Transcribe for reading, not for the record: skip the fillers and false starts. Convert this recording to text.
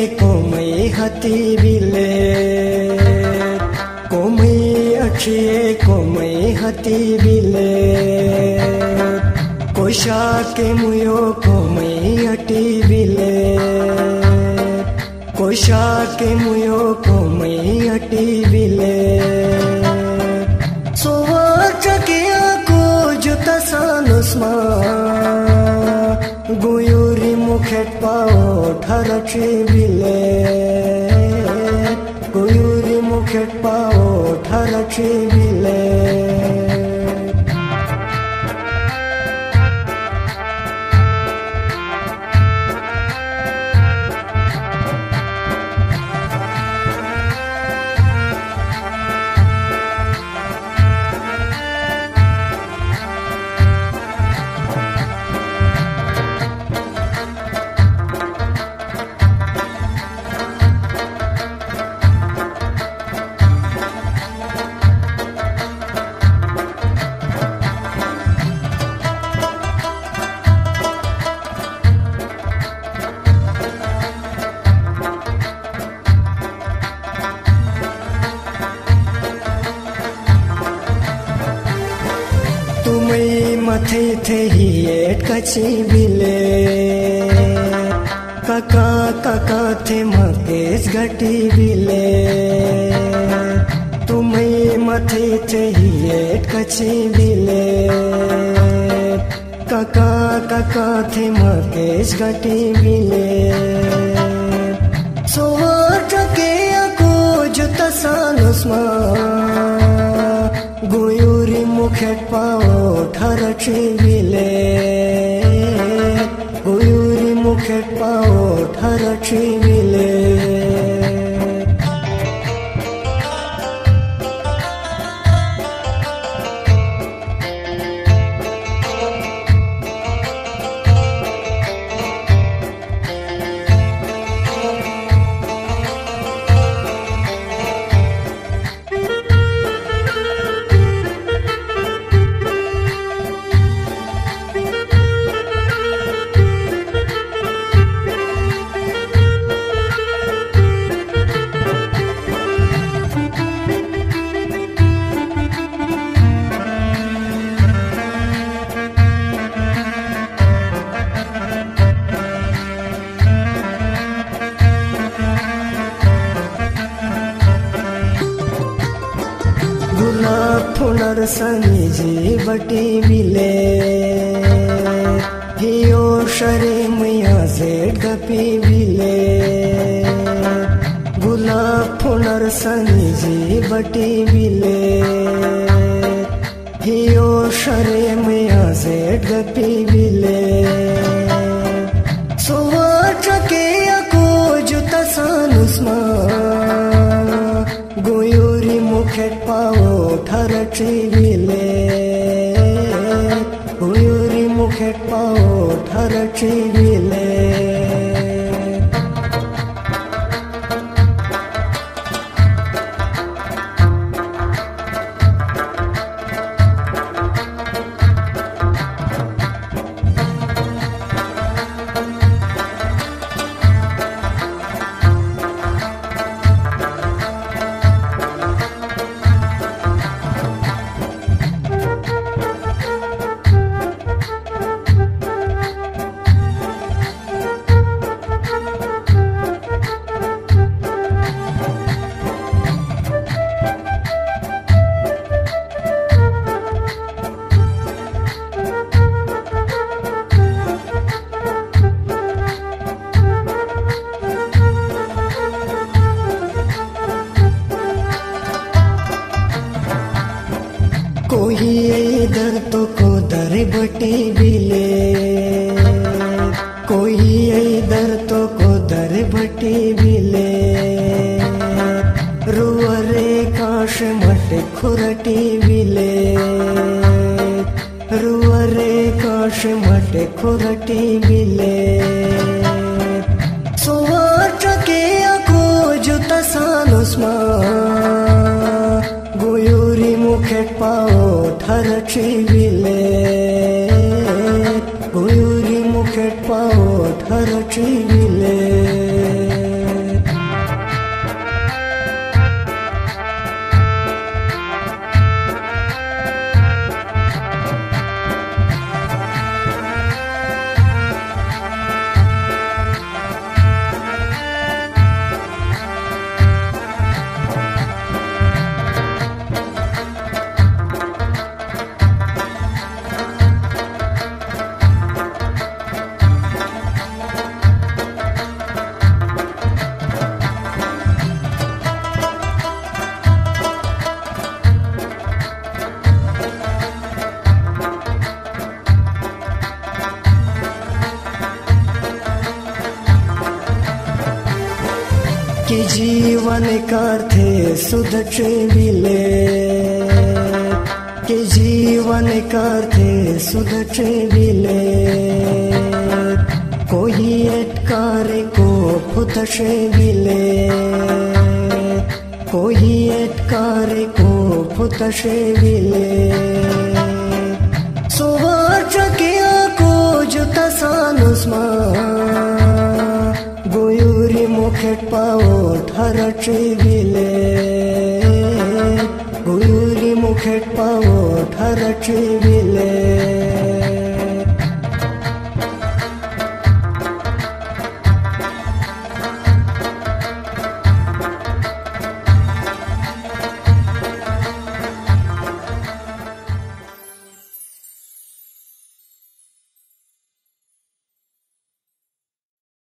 कोमै हाती बिले कोमै अक्षिए कोमै हाती बिले कोशा के मुयो कोमै अटी बिले कोशा के मुयो कोमै अटी बिले सोवा चकिया को जुता सानुस्मा गुयूरी मुखेट पाओ ठरची बिले गुयूरी मुखेट पाओ ठरची बिले मथे थे ही कची बिले काका काका थे मकेश घटी बिले तुम्हें मथे थे ही कची बिले काका काका थे मकेश घटी बिले सोवर चके को जुता सानुस्मा गुयूरी मुखेट पाओ ठरची बिले गुयूरी मुखेट पाओ ठरची बिले फुनर सनी जी बटी बिले हियो शरे मैया से गपी बिले गुलाब फुनर सनी जी बटी बिले हियो शरे मैया से गपी बिले सोवा चके को जुता सानुस्मा गुयूरी मुखेट पाओ ठरची बिले गुयूरी मुखेट पाओ ठरची बिले कोई इधर तो को दर बटी बिले कोई इधर तो को दर बटी बिले रुअरे काश मट खुरटी बिले रुअरे काश मट खुरटी बिले सोवा चके को जुता सानुस्मा गुयूरी मुखेट पाओ ठरची बिले गुयूरी मुखेट पाओ ठरची बिले कि जीवन कार्थे सुदचे विले कि जीवन कार्थे सुदचे विले कोई एटकारे को फुतशे विले कोई एटकारे को फुतशे विले सुवाचकिया को जुता सानुस्मा गोयुरी मुखेट पावट हरचे विले गोयुरी मुखेट पावट हरचे विले